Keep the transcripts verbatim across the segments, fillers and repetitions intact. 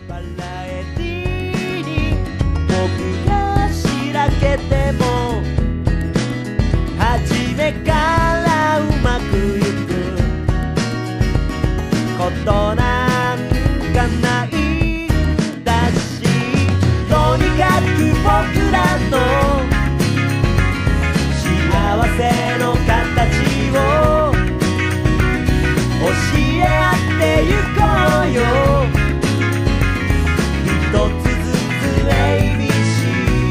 バラエティに僕がしらけても初めからうまくいくことなんかないんだし、とにかく僕らの幸せの形を教え合ってゆこうよ。一つずつ エービーシ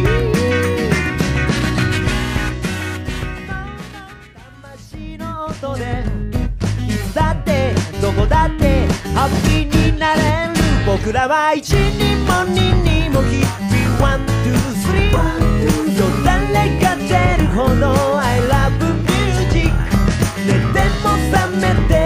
ー 魂の音でいつだってどこだってハッピーになれる。僕らは一にも二にも日々ワン、ツー、スリーよだれが出るほど I love music 寝ても覚めて